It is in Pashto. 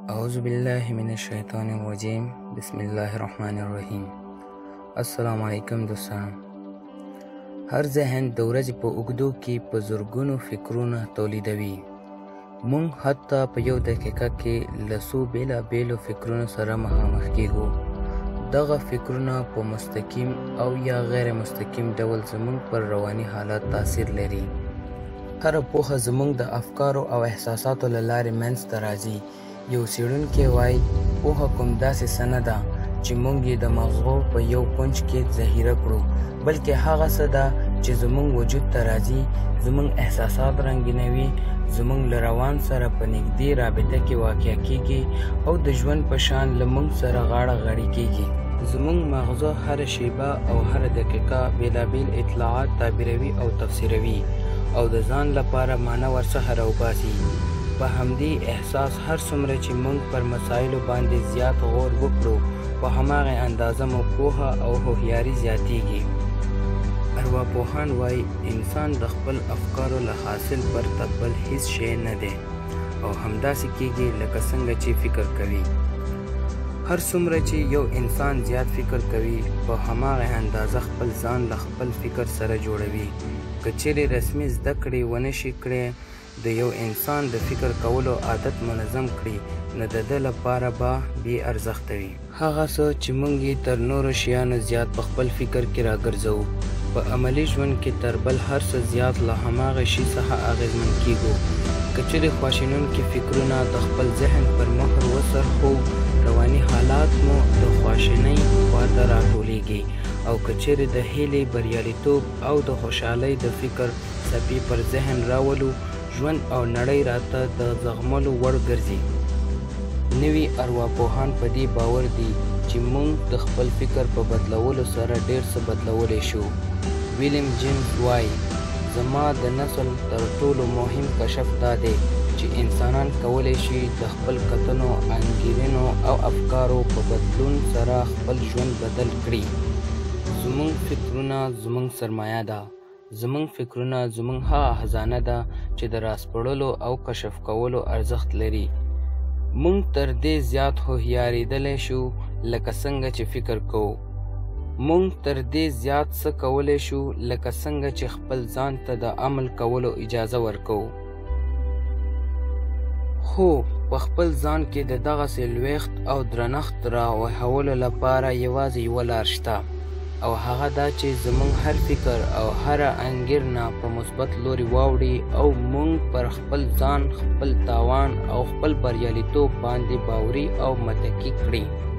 اعوذ بالله من الشیطان الرجیم. بسم الله الرحمن الرحیم. السلام علیکم دوستان. هر ذهن د ورځې په اوږدو کې په زرګونو فکرونه تولیدوي. مونږ حتی په یو دقیقه کې له څو بېلابېلو فکرونو سره مخامخ کیږو. دغه فکرونه په مستقیم او یا غیر مستقیم ډول زمونږ پر رواني حالت تاثیر لري. هره پوهه زمونږ د افکارو او احساساتو له لارې منځته راځي. یو څېړونکی وایي پوهه کوم داسې څه نه ده چې موږ یې د مغزو په یو کونج کې ذخیره کړو، بلکې هغه څه ده چې زموږ وجود ته راځي، زموږ احساسات رنګینوي، زموږ له روان سره په نږدې رابطه کې واقع کیږي او د ژوند په شان له موږ سره غاړه غړۍ کیږي. زموږ مغزو هره شیبه او هره دقیقه بېلابېل اطلاعات تعبیروي او تفسیروي او د ځان لپاره معنی ورڅخه راوباسي. په همدې احساس هر څومره چې موږ پر مسایلو باندې زیات غور وکړو، په هماغه اندازه مو پوهه او هوښیاري زیاتیږي. ارواپوهان وایي انسان د خپل افکارو له حاصل پرته بل هیڅ شی نه دی او همداسې کیږي لکه څنګه چې فکر کوي. هر څومره چې یو انسان زیات فکر کوي، په هماغه اندازه خپل ځان له خپل فکر سره جوړوي. که چیرې رسمي زده کړې ونه شي کړی، د یو انسان د فکر کولو عادت منظم کړي، نو د ده لپاره به بې ارزښته وي. هغه څه چې موږ یې تر نورو شیانو زیات په خپل فکر کې راګرځوو، په عملي ژوند کې تر بل هر څه زیات له هماغه شي څخه اغېزمن کیږو. که چیرې خواشینونکي فکرونه د خپل ذهن پر مهر وڅرخو، رواني حالات مو د خواشینۍ خواته راټولېږي، او که چیرې د هیلې، بریالیتوب او د خوشحالۍ د فکر څپې پر ذهن راولو، ژوند او نړۍ راته د زغملو وړ ګرځي. نوي ارواپوهان په دې باور دي چې موږ د خپل فکر په بدلولو سره ډېر څه بدلولی شو. ویلیم جیمز وایي زما د نسل تر ټولو مهم کشف دا دی چې انسانان کولی شي د خپل کتنو، انګیرنو او افکارو په بدلون سره خپل ژوند بدل کړي. زموږ فکرونه زموږ سرمایه ده. زموږ فکرونه زموږ هغه خزانه ده چې د راسپړلو او کشف کولو ارزښت لري. موږ تر دې زیات هوښیارېدلی شو لکه څنګه چې فکر کوو. موږ تر دې زیات څه کولی شو لکه څنګه چې خپل ځان ته د عمل کولو اجازه ورکوو. خو په خپل ځان کې د دغسې لویښت او درنښت راوهولو لپاره یوازې یوه لار شته، او هغه دا چې زموږ هر فکر او هره انګیرنه په مثبت لوري واوړي او موږ پر خپل ځان، خپل تاوان او خپل بریالیتوب باندې باوري او متکي کړي.